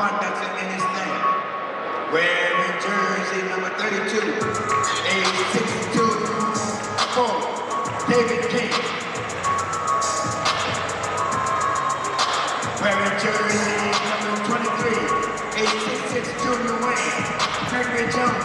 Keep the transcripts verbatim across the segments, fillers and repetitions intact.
conductor in his name. Wearing jersey number thirty-two, age sixty-two, four, David King. Wearing jersey number twenty-three, age sixty-six, Junior Wayne, Gregory Jones.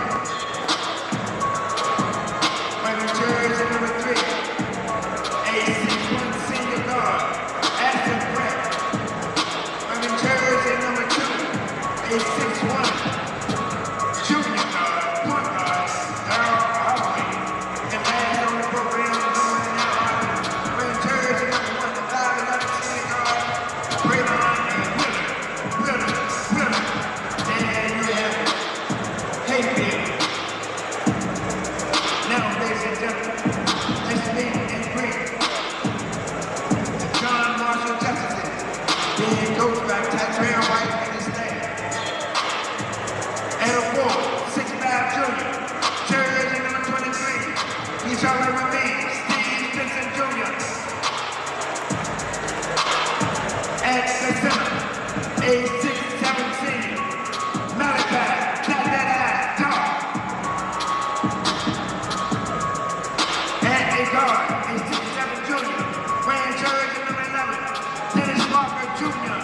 Wearing jersey number three, age sixty-one, senior guard, Ashton Brett. Wearing jersey number two, age sixty-one, junior guard, point guard, Darryl Holloway. And last on the program, going in now, wearing jersey number one, the five eleven senior guard, Braylon and Willer, Willer, Willer. And you have Hayfield. Now, ladies and gentlemen, let's meet and greet the John Marshall Justices, being coached by Tatrell White and his staff. And a four, six five junior, jersey number twenty-three, he's already remained, Steve Stinson Junior At the center, age six seven senior, Malachi, that that eye, talk. At a guard, age six seven junior, wearing jersey number eleven, Dennis Parker Junior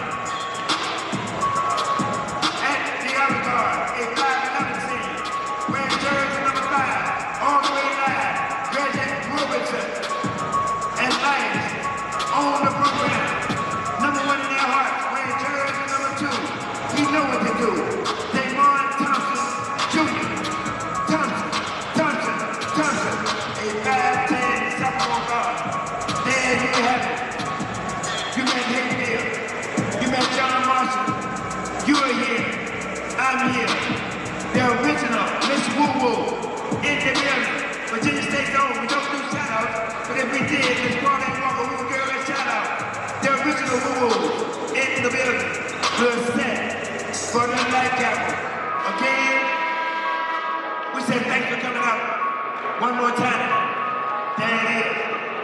At the other guard, a five eleven senior, wearing jersey number five, all the way live, Reggie Robertson. And last, on the program, number one in their hearts, wearing jersey number two, he know what to do, Damon Thompson Junior Thompson, Thompson, Thompson, a five ten sophomore guard. There you have it. You met Hayfield. You met John Marshall. You are here. I'm here. The original Miss Woo Woo in the building. Virginia State's own. We don't do shout-outs, but if we did, Miss Pauline Walker, we would give her a shout-out. The original Woo Woo in the building. We're set for the nightcap. Again, we say thanks for coming out. One more time. There it is.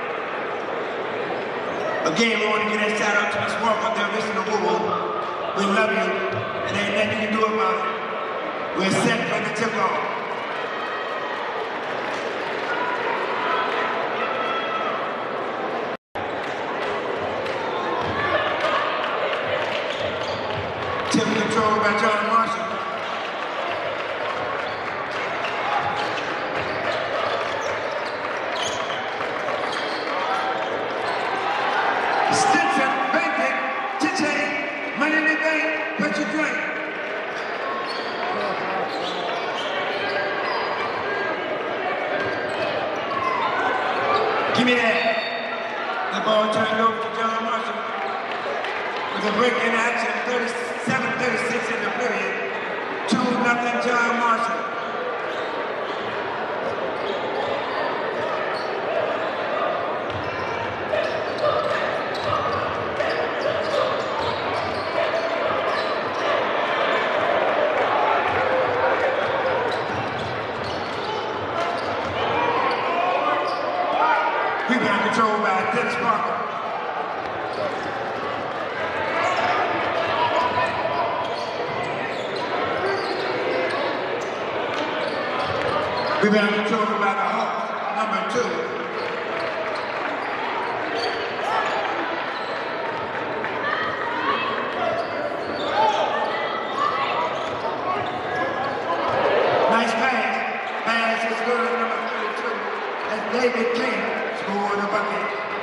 Again, we want to give that shout out to Miss Walker, the original Woo Woo. We love you, and ain't nothing you can do about it. We're set for the tip off. Tip controlled by John Marshall. Stinson, Banking, Cha-Ching, money in the bank, what you drink? Give me that. The ball turned over to John Marshall. With a break in action, thirty-seven thirty-six in the period. two nothing John Marshall. Rebound controlled by Dennis Parker. Rebound controlled by the Hawks, number two. Nice pass. Pass is good, number thirty-two. That's David King. Score the bucket.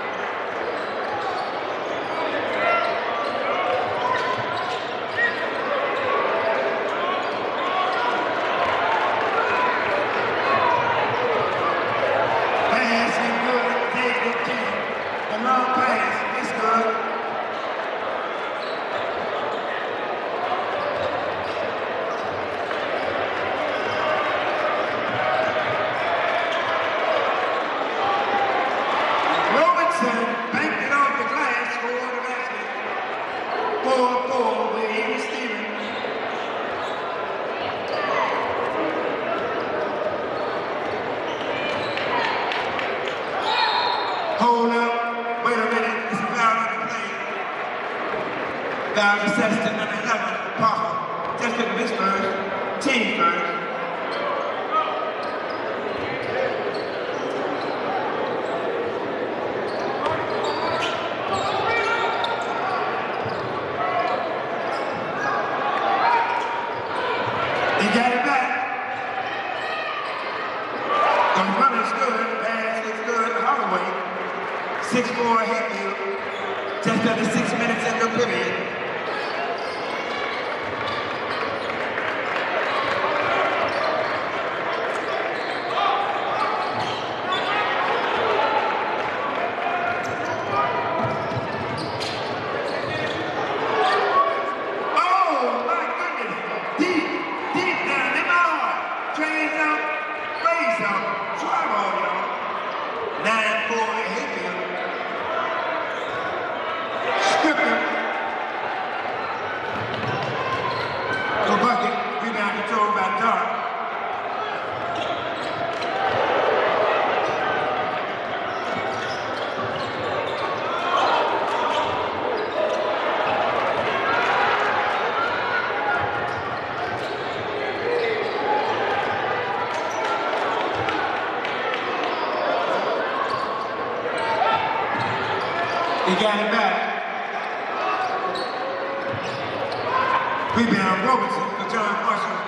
Pass is good, David King. The long pass is good. He got it back. The run is good, pass is good. Holloway, six four Hayfield, just under six minutes in the period. He got it back. Rebound, Robertson for John Marshall.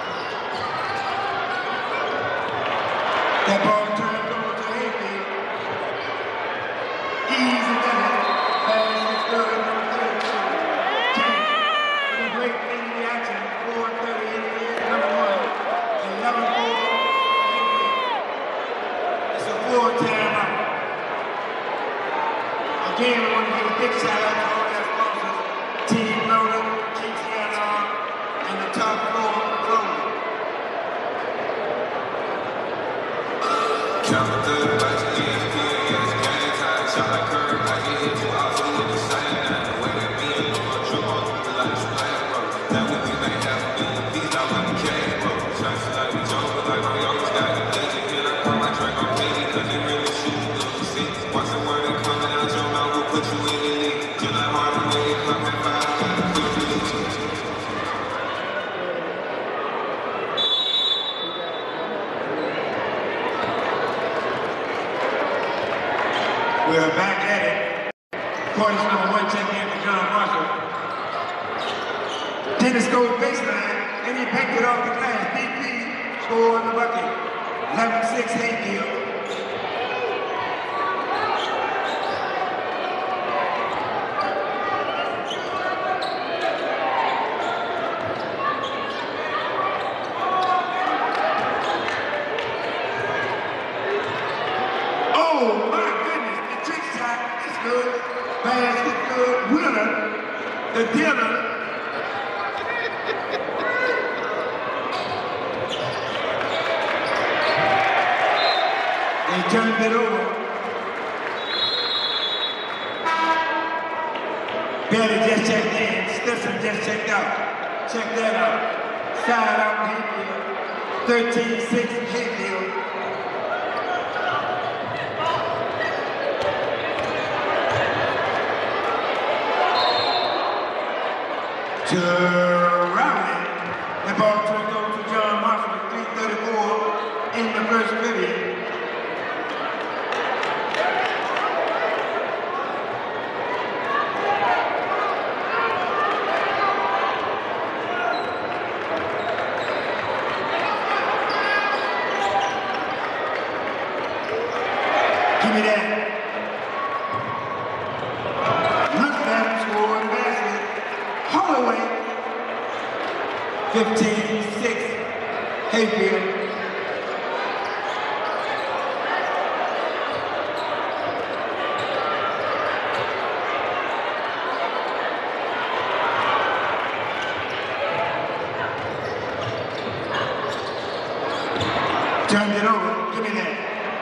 That ball turned over to Hayfield. Easy done it. Pass is good, number thirty-two. James, with a great in the action. four thirty in the end, number one. eleven four. It's a four timeout. Again, we want to give a big shout out to all their sponsors, Team Loader, K T N R, and the Top Floor Clothing. Count the lights, E S P N, yes, game time, shot like Curry, I get hit you out, so we the same now. The way that me and Lord jump on the lights, flag, bro. That way we make half a billion pieces out like a cake, bro. Shots like we jump, but like my youngest got the legend. Here I come, I drink on Katie, cause they really shoot good. See, watch the word that coming out your mouth, we'll put you in the league. Just like Harden, when you come and five, We're back at it. Quarters number one, check in for John Marshall. Dennis goes baseline, and he backed it off the glass. D P score on the bucket. eleven six Hayfield. Basket good, winner, the dealer. They turned it over. Bailey just checked in, Stetson just checked out. Check that out. Side out Hayfield, thirteen six Hayfield. To Rowley. The ball turned over to John Marshall with three thirty-four in the first period. Give me that. Holloway, fifteen six, Hayfield. Turned it over, give me that.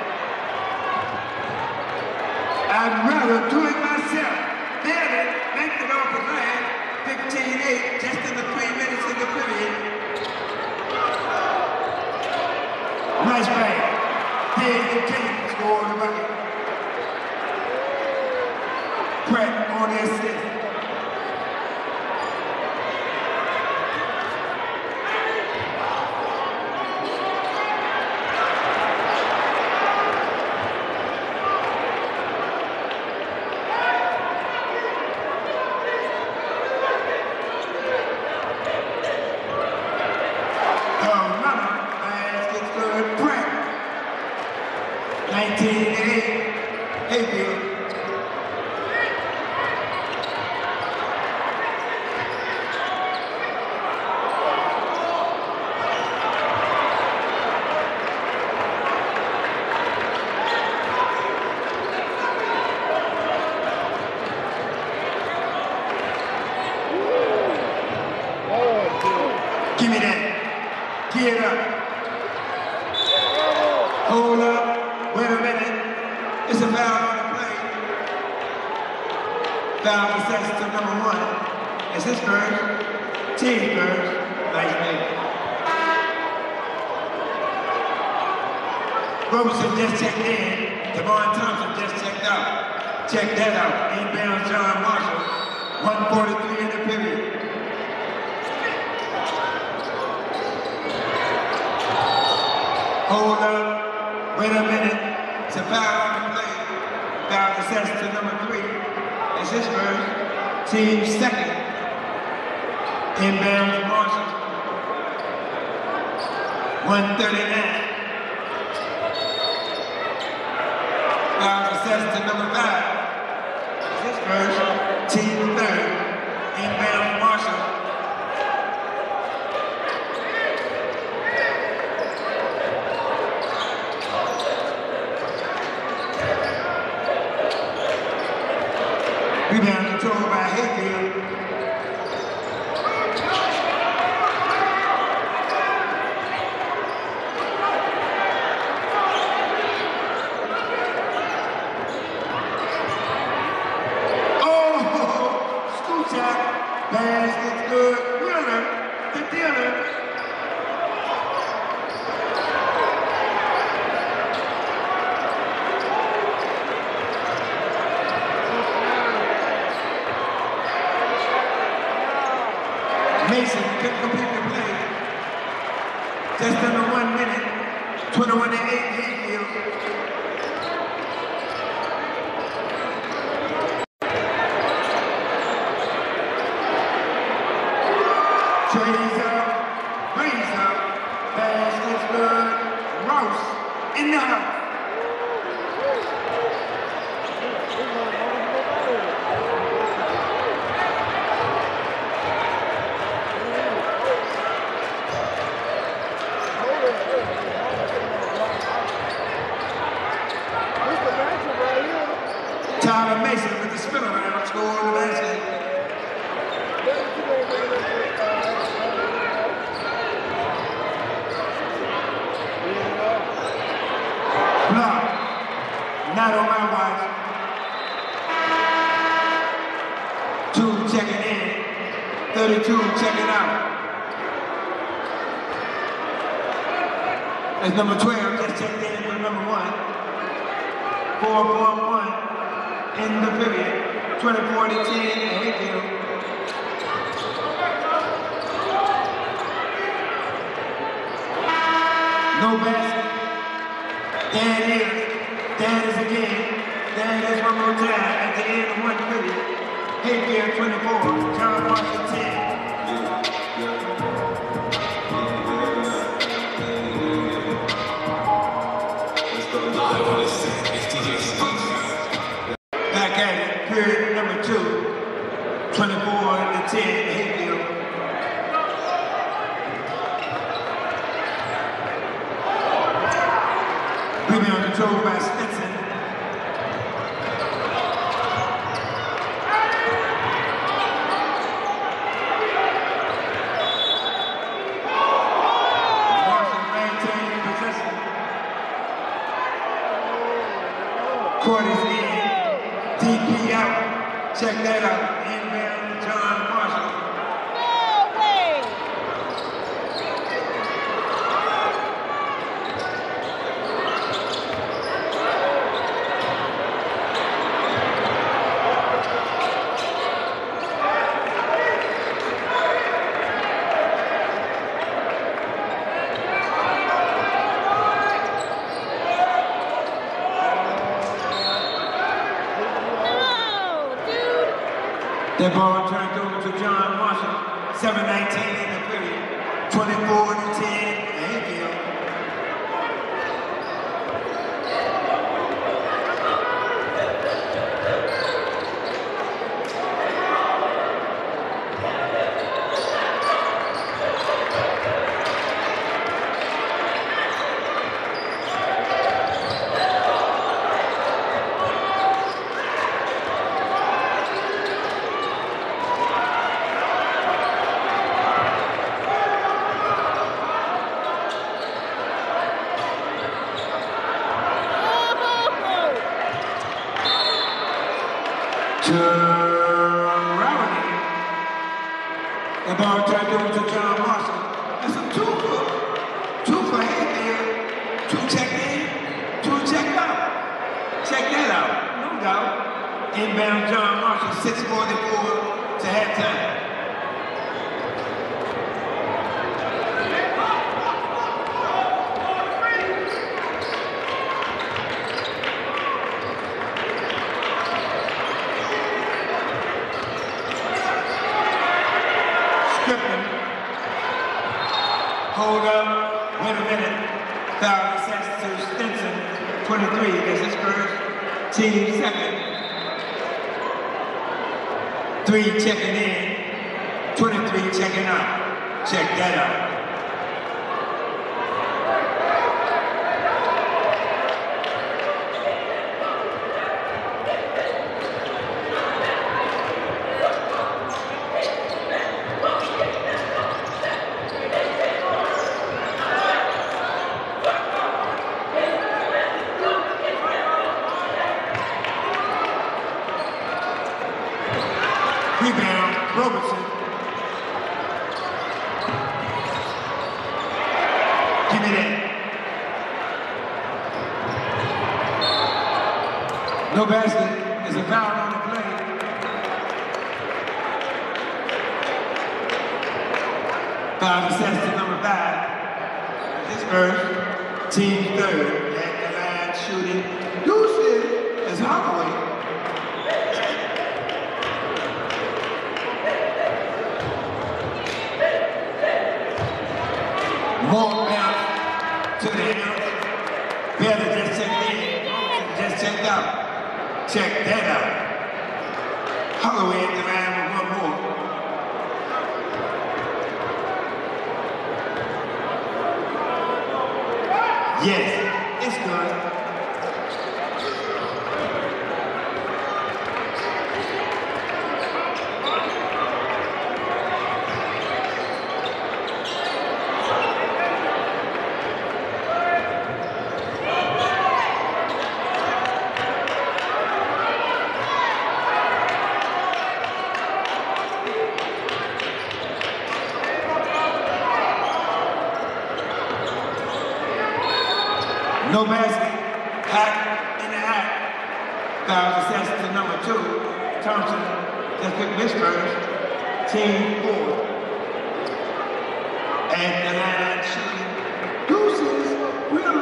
I'd rather do it myself. There it, banked it off the glass. fifteen eight, just in the three minutes in the period. Give me that. Give it up. Hold up. Wait a minute. It's a foul on the play. Foul possession to number one. It's his first. Team first. Nice name. Roberson just checked in. Devon Thompson just checked out. Check that out. Inbound John Marshall. one forty-three in the period. Hold up. Wait a minute. It's a foul on the play. Foul possession to number three. It's his first. Team second. Inbound Marshall. one thirty-nine. Foul possession to number five. It's his first. Team third. Inbound Marshall. Rebound controlled by Hayfield. Pass is good. Wheeler, the dealer. Mason couldn't complete the play. Just under one minute. twenty-one to eight Hayfield. Trades up, brings up, pass is good, Rouse in the house. Tyler Mason with the spin around, score on the basket. Block. Not on my watch. Two checking in. thirty-two checking out. That's number twelve just checked in for number one. four four one in the period. twenty-four to ten Hayfield. No basket. There it is. There it is again. There it is one more time at the end of one period. Hayfield twenty-four, John Marshall ten. Back at it, period number two. twenty-four to ten Hayfield. Rebound controlled by Stetson. Marshall maintaining possession. Court is in. D P out. Check that out. Inbound John Marshall. That ball turned over to John Marshall. seven nineteen in the period. twenty-four to ten Hayfield. Hold up. Wait a minute. Foul assessed to Stinson. twenty-three against his first team second. Three checking in. twenty-three checking out. Check that out. Rebound, Robertson. Give me that. No basket. There's a foul on the play. Foul assessed to number five. This first, team third. At the line shooting. Deuces is Holloway. More bounce to the house. Baylor just checked in. Just checked out. Check that out. Holloway at the line with one more. Yes, it's good. No basket, hack in the hack. Foul assessed to number two. Thompson just picked this first. Team four. And the line shooting. Deuces, winner.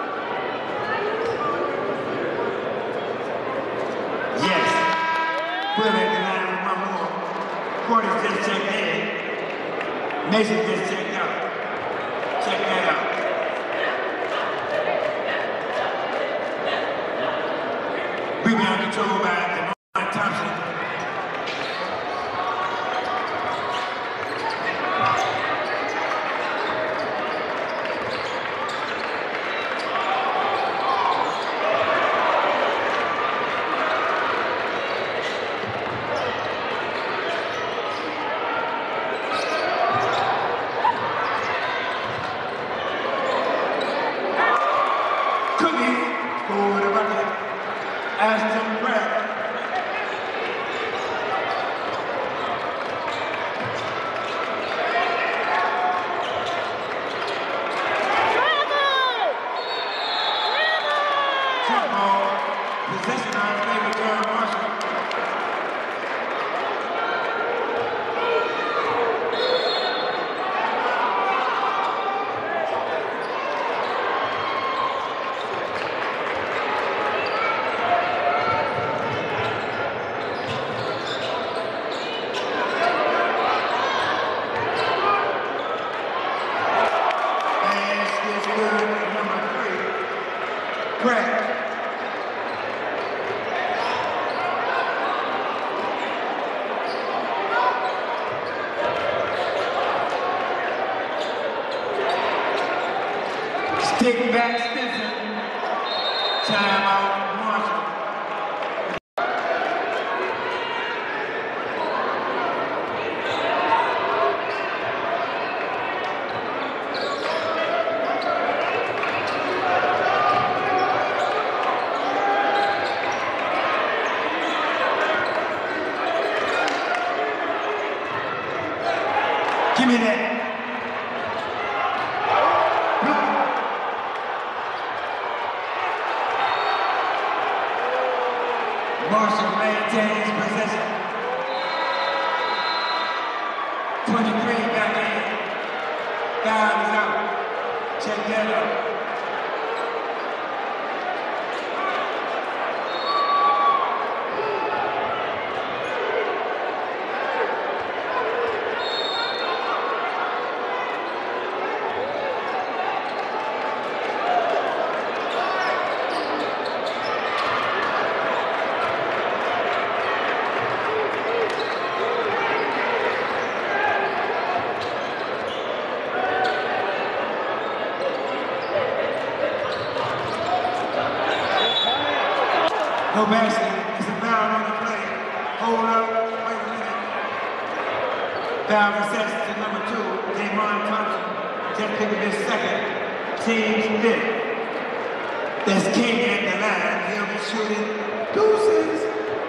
Yes. Will at the line with one more. Portis just checked in. Mason just checked out. Check that out. Rebound control by DeMar Thompson. Cookie for the bucket. Aston Pratt. Jump ball. Possession on favor Jared Marshall. Pratt. Stick back Stinson. Time out Marshall. Give me that. Marshall maintains possession. twenty-three back in. Foul is out. Check that out. No basket. It's a foul on the play. Hold up. Wait a minute. Foul recess to number two. Damon Thompson. Just picked up his second. Team's fifth. There's King at the line. He'll be shooting deuces.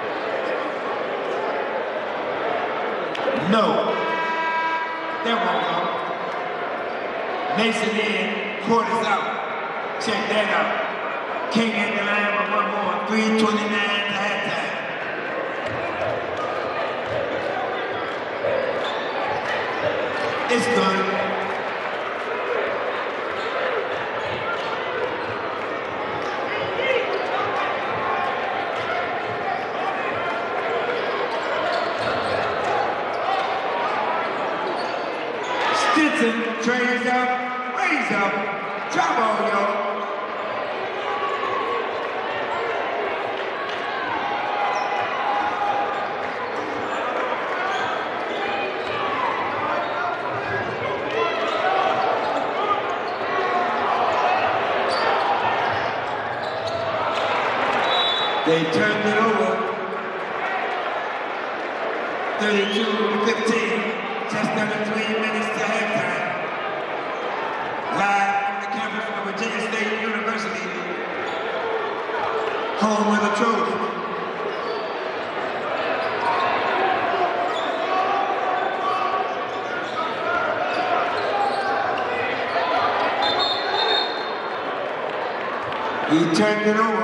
No. That won't go. Mason in. Court is out. Check that out. King at the line with one more. three twenty-nine to halftime. It's good. Stinson trays up, raise up, drop on y'all. They turned it over. thirty-two to fifteen. Just under three minutes to halftime. Live from the campus of Virginia State University. Home of the Trojans. He turned it over.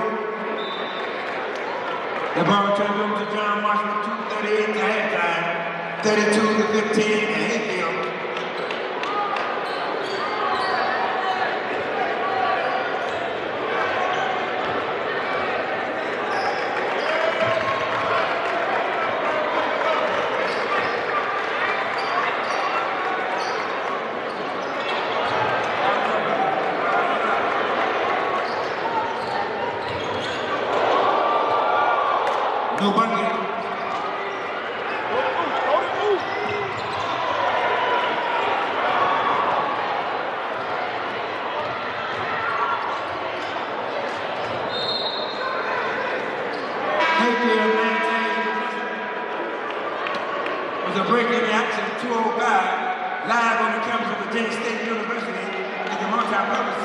The ball turned over to John Marshall, two thirty-eight to halftime, thirty-two to fifteen to Hayfield. No bucket. Hayfield maintains with a break in the action, two oh five, live on the campus of Virginia State University at the Multi-Purpose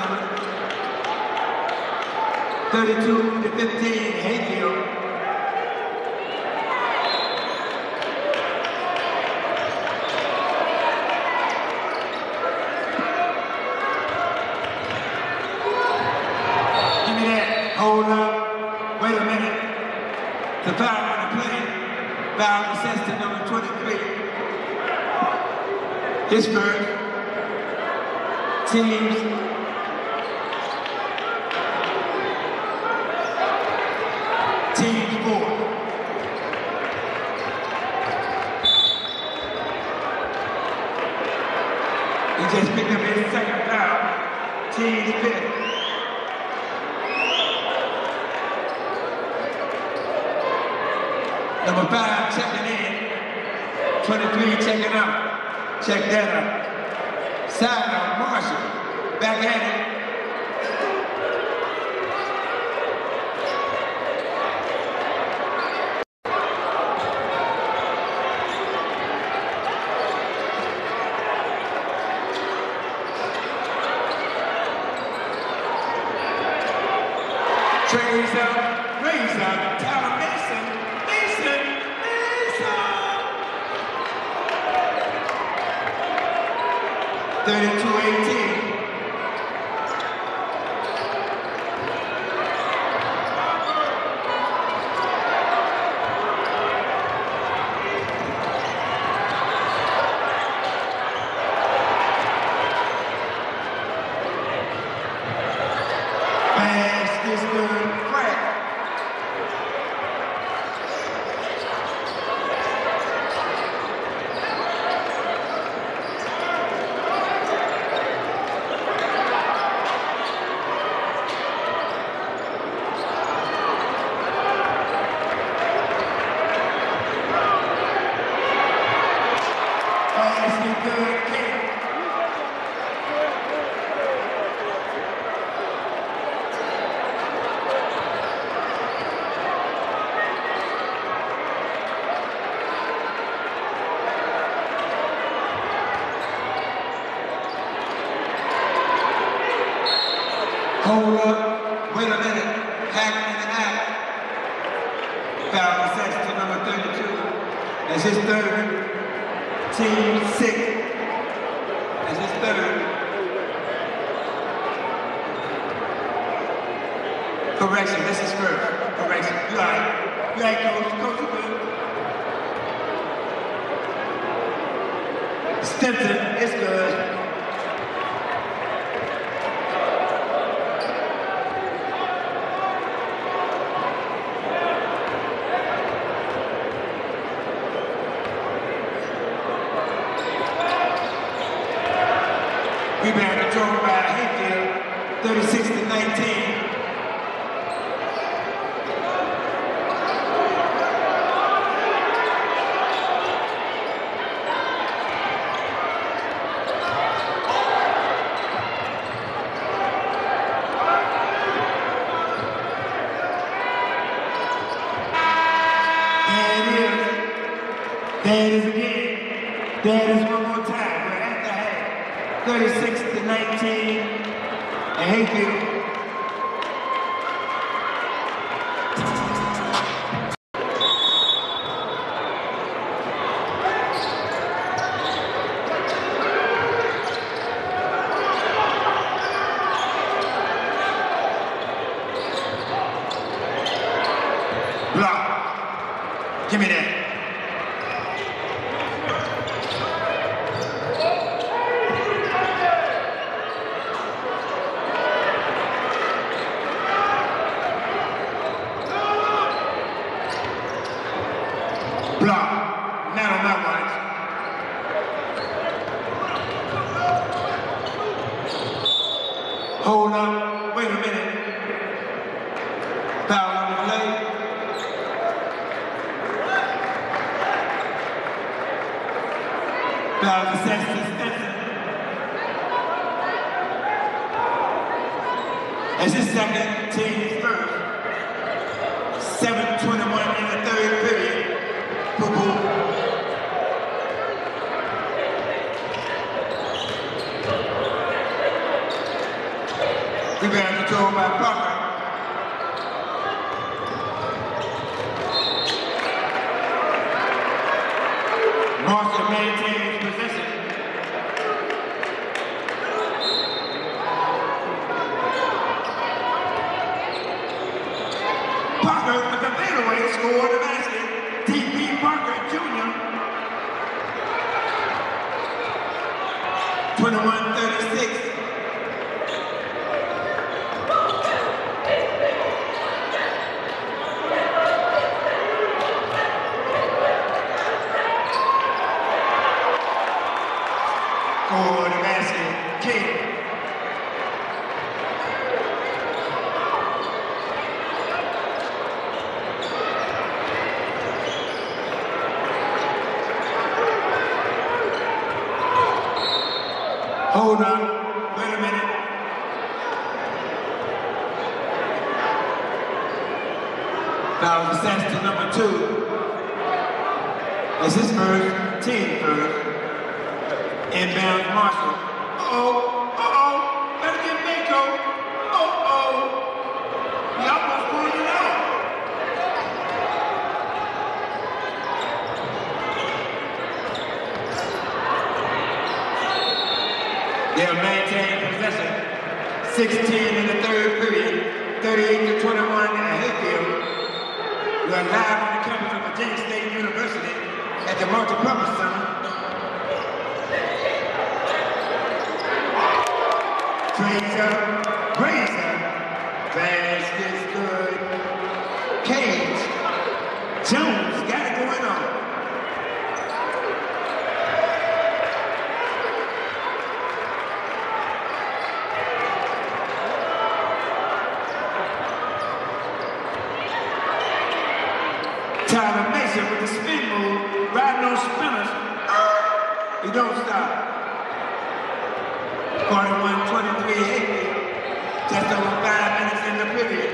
Center. thirty-two to fifteen, Hayfield. Hold up. Wait a minute. The foul on the play. Foul recess to number twenty-three. Pittsburgh. Teams. Team four. He just picked up his second foul. Team fifth. Number five checking in, twenty-three checking out. Check that out. Side of Marshall, back at it. Trays up, raise up, Tyler Mason. thirty-two eighteen. Pass is good, crack. Hold up, wait a minute, hack in the act. Foul possession to number thirty-two. That's his third. Team six. That's his third. Correction, this is first. Correction, you all right. You all right, coach. Coach, you good. Stinson, it's good. Rebound controlled by Hayfield, thirty-six to nineteen. There it is. There it is again. There it is one more time. We're at the half. thirty-six to nineteen, and Hayfield. Block. Give me that. Block. Not on my watch. Hold up. Wait a minute. Foul on the play. Foul possession to Stinson. That's his second, team's first. seven twenty-one in the third period. Boo-boo. Rebound controlled by Parker. Marshall maintains possession. Parker with the fadeaway scored the basket. T P Parker Junior twenty-one thirty-six. For the basket, King. Hold on, wait a minute. Foul possession to number two. This is first, team first. Inbound Marshall. Uh-oh, uh-oh, better get Mako. Uh-oh. He almost pulled it out. They'll maintain possession. sixteen in the third period, thirty-eight to twenty-one at Hayfield. We're live on the campus of Virginia State University at the Multipurpose Center. Fraser, Fraser, basket's good. Cage, Jones got it going on. Tyler Mason with the spin move, riding on spinners. He don't stop. forty-one twenty-three Hayfield, just over five minutes in the period.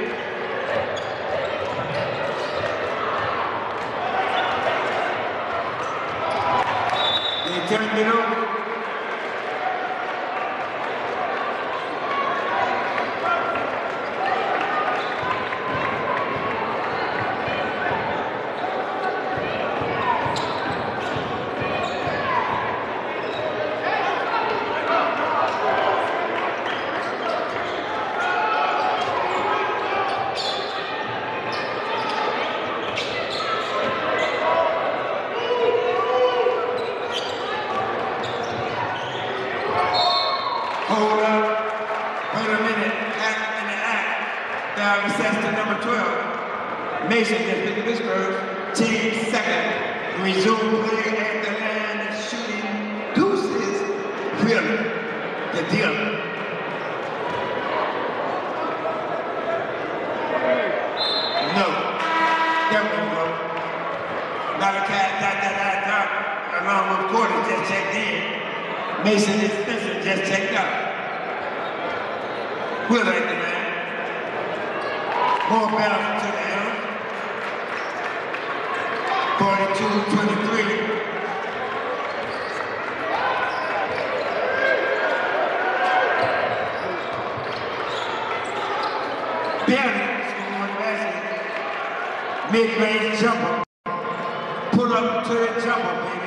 They turned it over. Hold up. Wait a minute. Act in the act. Now recess to number twelve. Mason just picked up his first. Team second. Resume play at the line and shooting deuces. Wheeler, the dealer. No. That won't go. Malachi, dot, dot, dot, dot, along with Porter just checked in. Mason and Spencer just checked out. Wheeler at the line. More balance to the end. forty-two twenty-three. Barely scoring the basket. Mid-range jumper. Pull up to the jumper, baby.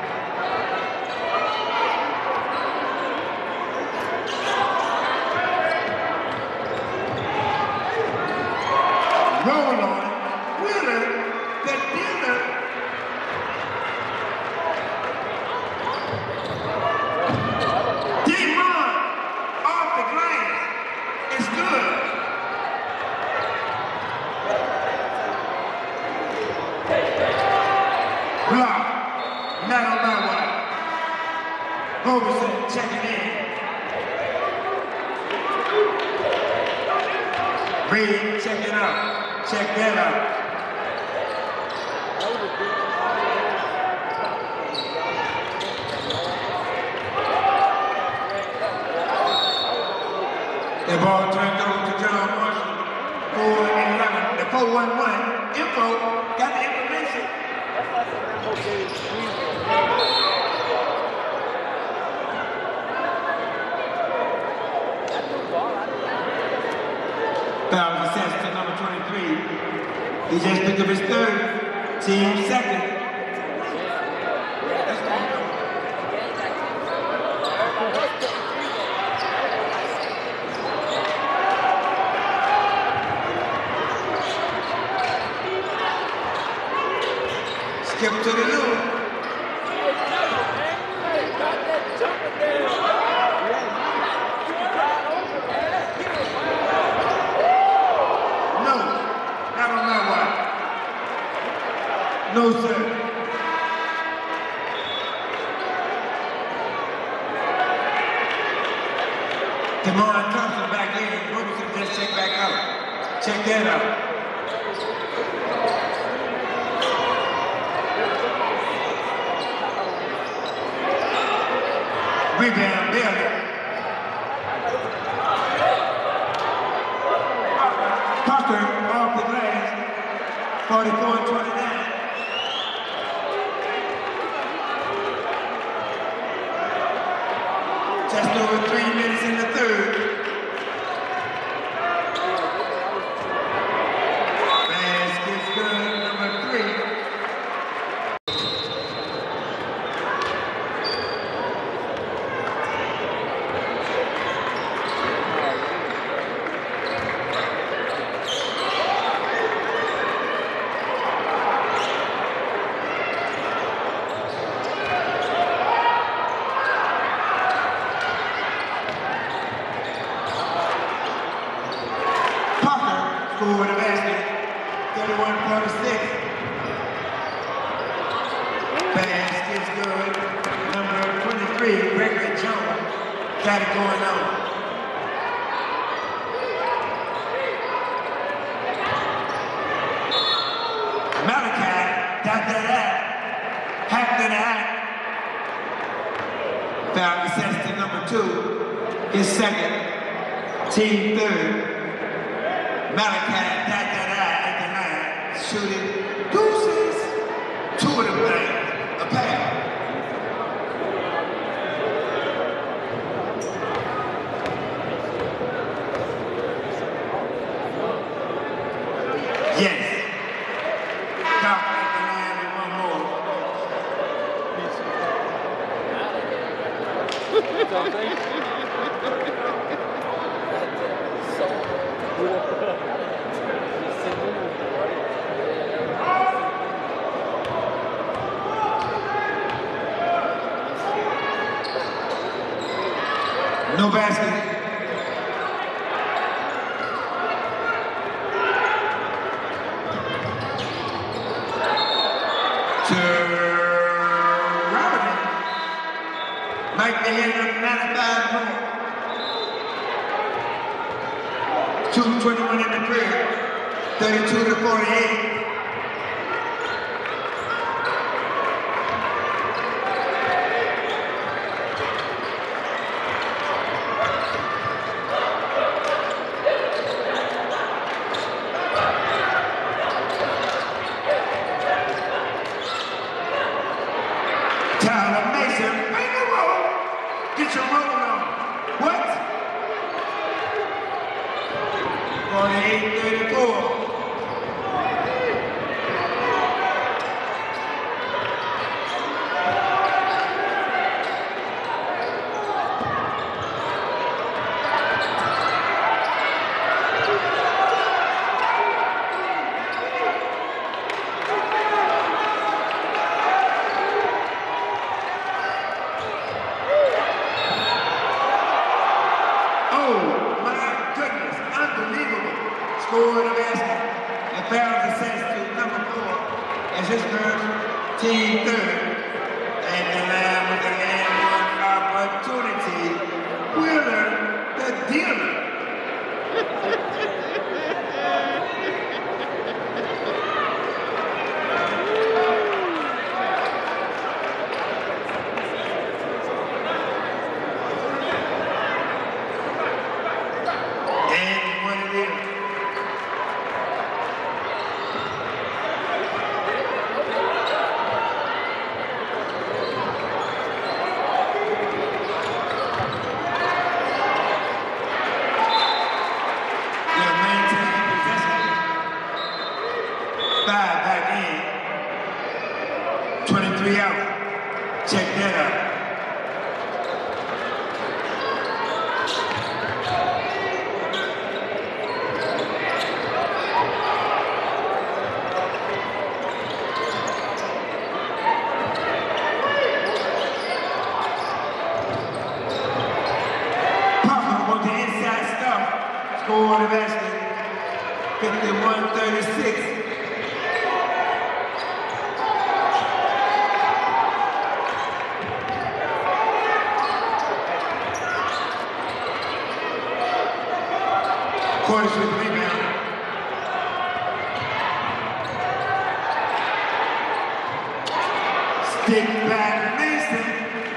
Roll on. Wheeler, the dealer. D-Mon off the glass. It's good. Block. Not on my watch. Roberson checking in. Reed checking out. Check that out. The ball turned over to John Marshall. four and eleven. The four one one. Info. Got the information. Foul assessed to number twenty-three. He just picked up his third. Team second. Let's go. Skip to the loop. No, not on my watch. No, sir. Demar Thompson back in. Roberson just check back out. Check that out. Rebound, Bailey. Parker off the glass. forty-four twenty-nine. Just over three minutes in the third. Basket's good, number three. Score the basket, thirty-one forty-six. Basket's good. Number twenty-three, Gregory Jones, got it going on. Malachi, dot that act, hacked in the act. Foul assessed to number two, his second, team third. Malachi, dot that eye at the line, shooting deuces. Two of them things, a pair. Yes. Doc at the line with one more. No basket. Mike the end of ninety-five more. two twenty-one in the period. thirty-two to forty-eight. Tyler Mason, make a roll. Get your roll on. What? forty-eight thirty-four. Scored the basket and fouls the sense to number four as his first team third. And the line with the and one opportunity. Wheeler, the dealer. And one of them. Five back in, twenty-three out. Check that out. Papa with the inside stuff. Score the basket. fifty-one thirty-six. Cornish with rebound. Stick back, Mason.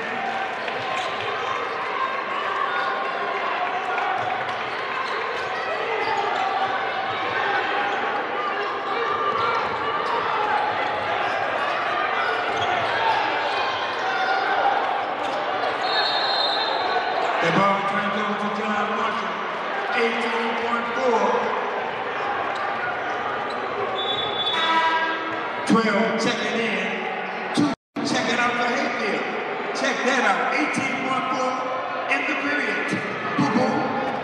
The ball turns over to John Marshall. eighteen point four. twelve checking in. two checking out for Hayfield. Check that out. eighteen point four in the period. Boo boo.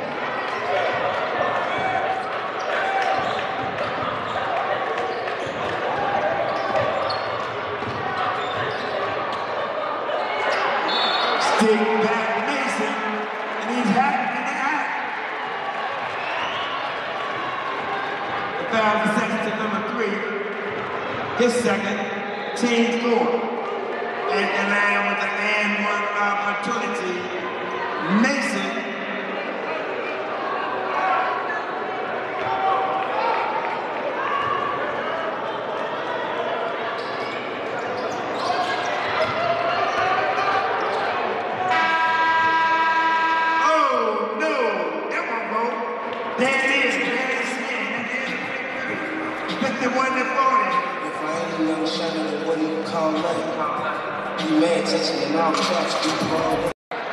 Stick back Mason. And he's happy. Foul the second to number three. His second, team score. And the line with the and one opportunity. Mason. Oh no, that won't go. There it is. fifty-one to forty. If I ain't a young shot at what you call late, you mad touching the mouth traps, do wrong.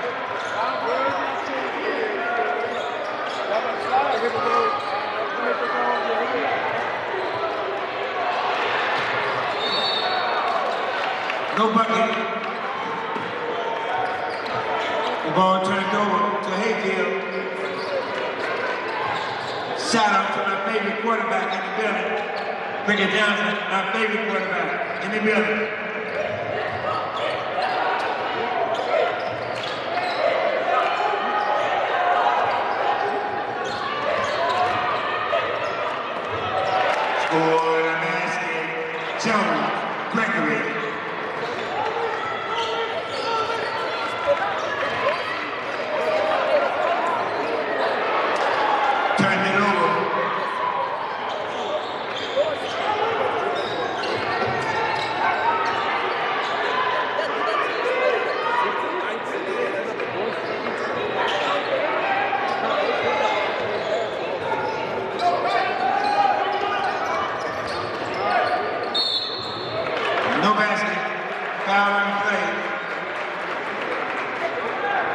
No bucket. The ball turned over to Hayfield. Shout out to my favorite quarterback in the building. Ricky Johnson, my favorite quarterback in the building.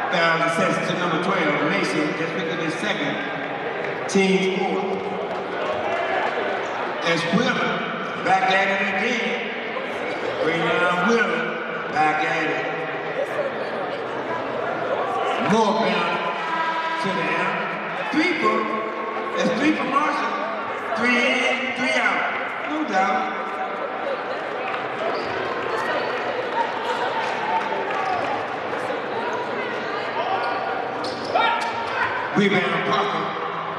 Thousand sets to number twelve, Mason, just picking his second. Team four. As Wheeler, back at it again. Bring down Wheeler, back at it. More bound to the three for, that's three for Marshall. Three in, three out, no doubt. Rebound, Parker.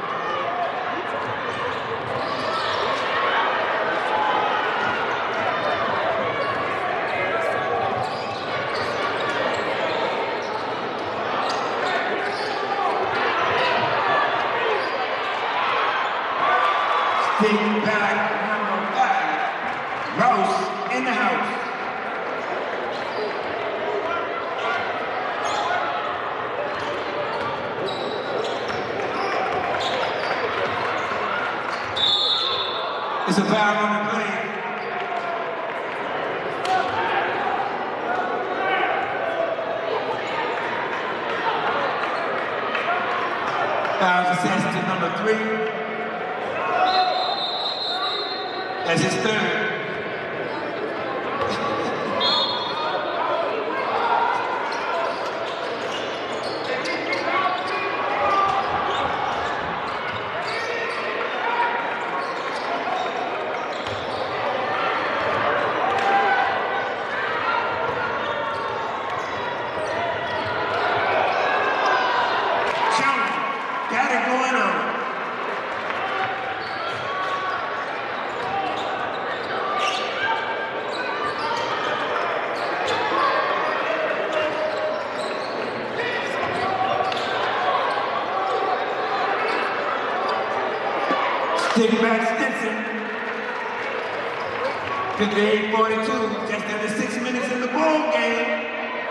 Stick back, number five. Rouse in the house. It's a foul on the play. Fouls assessed to number three. That's his third. Take it back, Stinson. fifty-eight forty-two, just under six minutes in the ball game.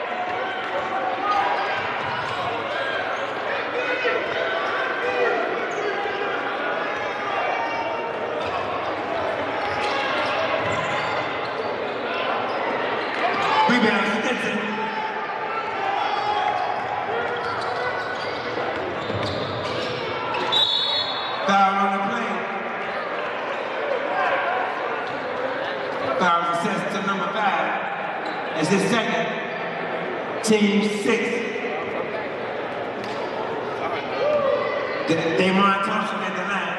Rebound, Stinson. Foul on the play. Fouls assessed to number five. It's his second. Team six. Damon Thompson at the line.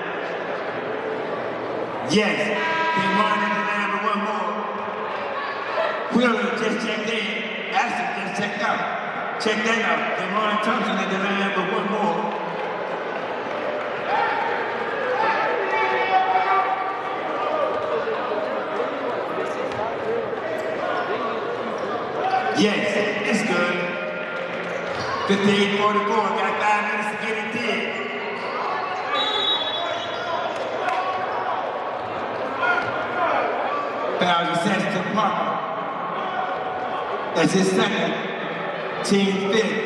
Yes, Damon at the line with one more. Wheeler just checked in. Ashton just checked out. Check that out. Damon Thompson at the line with one more. Yes, it's good. fifty-eight forty-four, got five minutes to get it did. Fouls assessed to Parker. That's his second. Team fifth.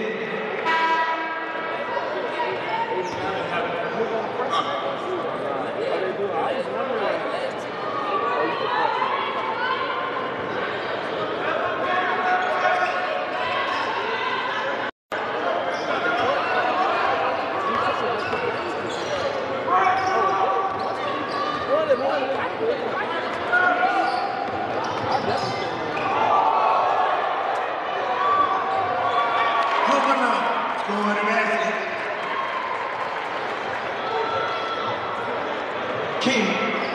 King.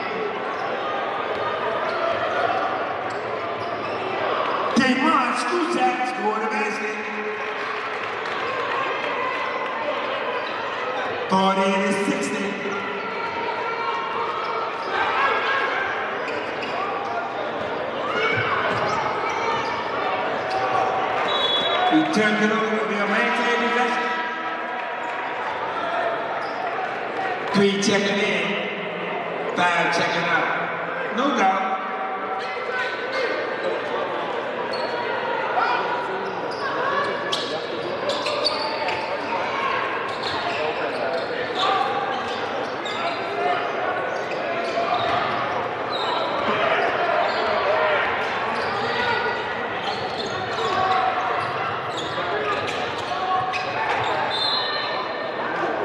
Damon Skutak scored a basket. forty to sixty. He turned it over to the maintain possession. Three checking in, five checking out. No doubt.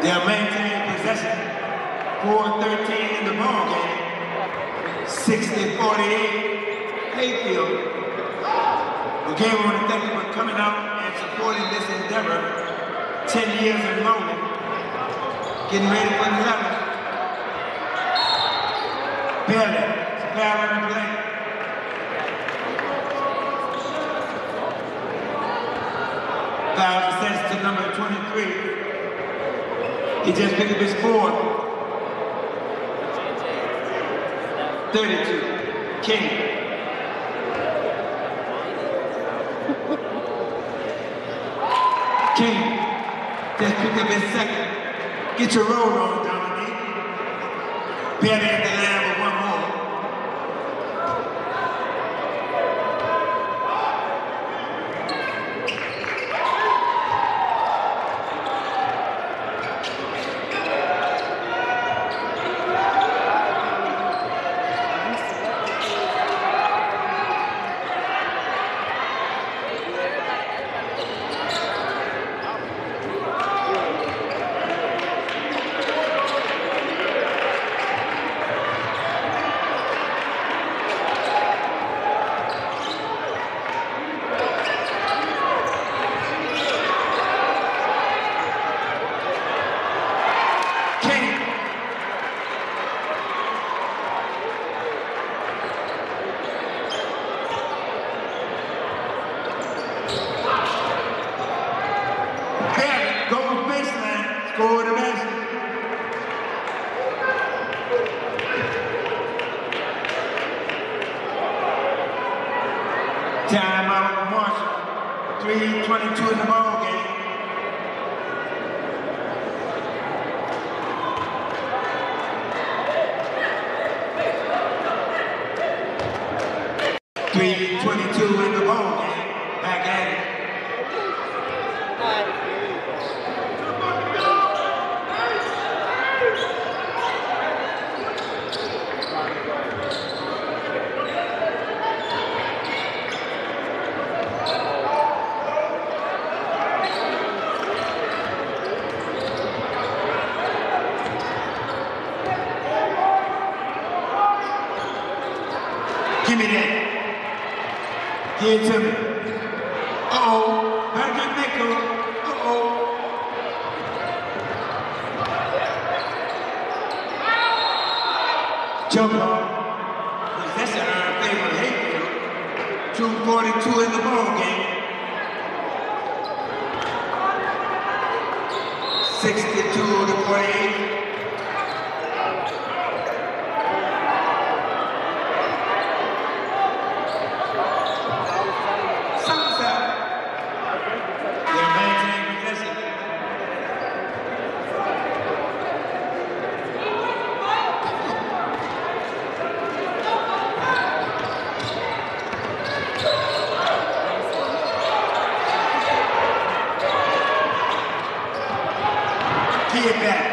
They'll maintain possession. four thirteen in the ball game. sixty forty-eight Hayfield. Again, we want to thank you for coming out and supporting this endeavor. ten years enrollment. Getting ready for the eleventh. Barely. It's a foul on the play. Foul assessed to number twenty-three. He just picked up his fourth. thirty-two. King. King. Just picked up his second. Get your roll on, Dominique. Barely at the line with one more. Score the best. Time out, Marshall. three twenty-two in the ball game. three twenty-two in the ball game. Back at it. Give me that. Give it to me. Uh-oh. Better get nickel. Uh-oh. Jump on. Possession in favor of Hayfield. two forty-two in the ball game. sixty-two to forty-eight. Get back.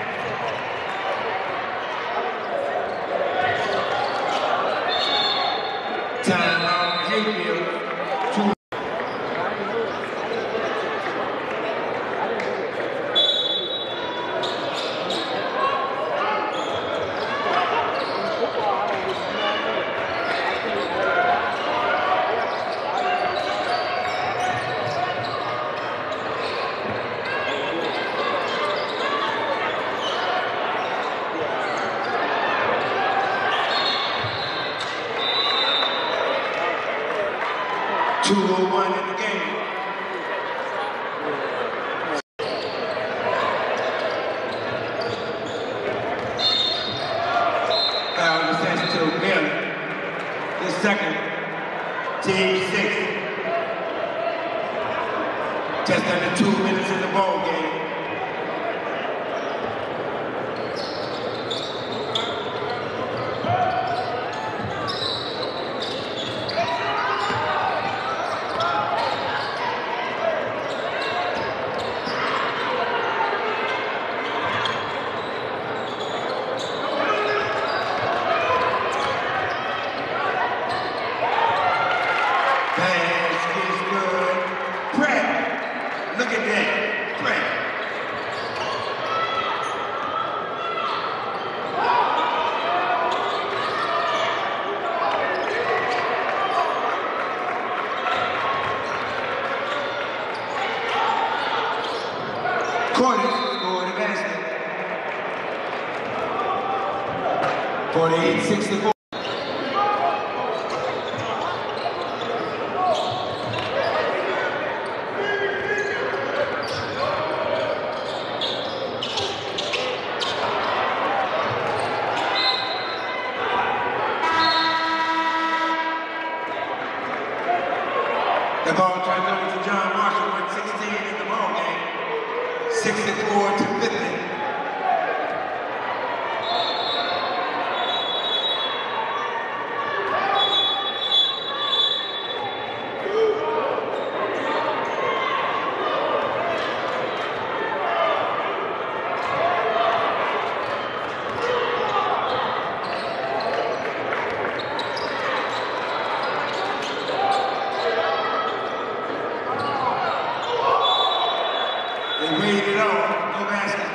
Time out, Hayfield. Two. two oh one in the game. Foul possession to Miller. The second, team six. Just under two minutes in the ball game. Look at that. Cordes scored the basket. forty-eight sixty-four. The ball turns over to John Marshall, one sixteen in the ball game, sixty-four to fifty. They waved it off, no basket.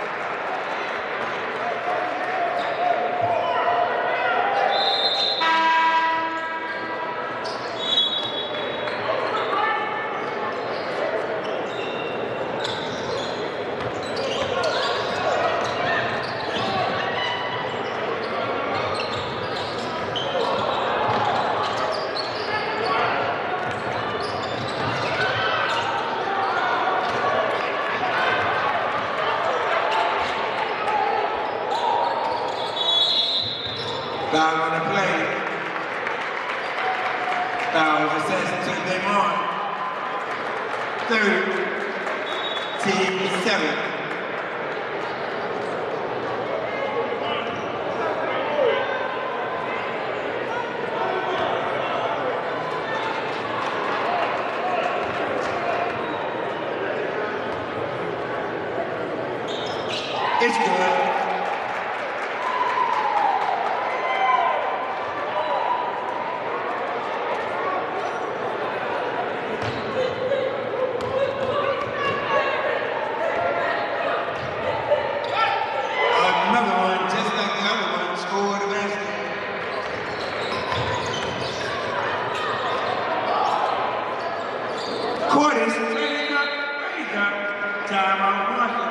Foul on the play. Foul is assessed to Damon. Third, team seven. It's good. Another one, just like the other one, scored the basket. Cordes, raised up, raised up. Time out, Marshall.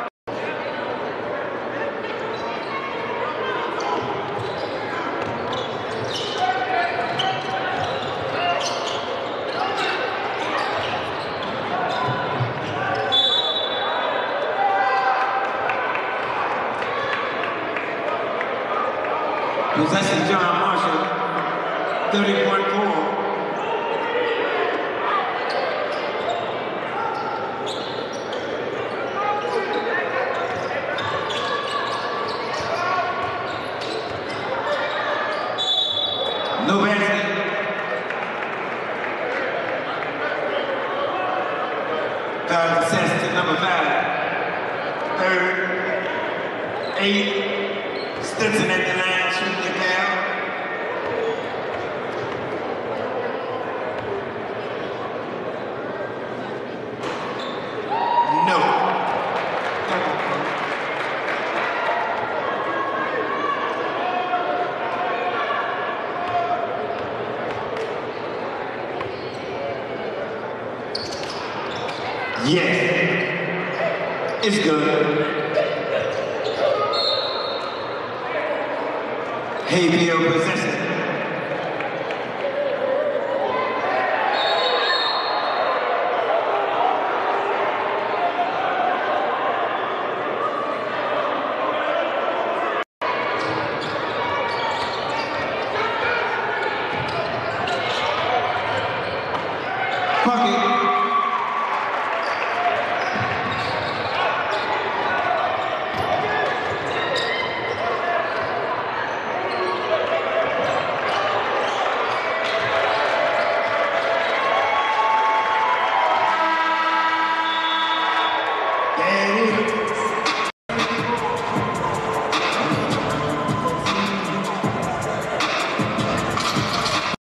Possession, John Marshall, thirty point four. No basket. Foul assessed to number five. Third, eight. Stinson at the line, shooting the foul. No. Yes. It's good. Hayfield possession. Bucket. There it is.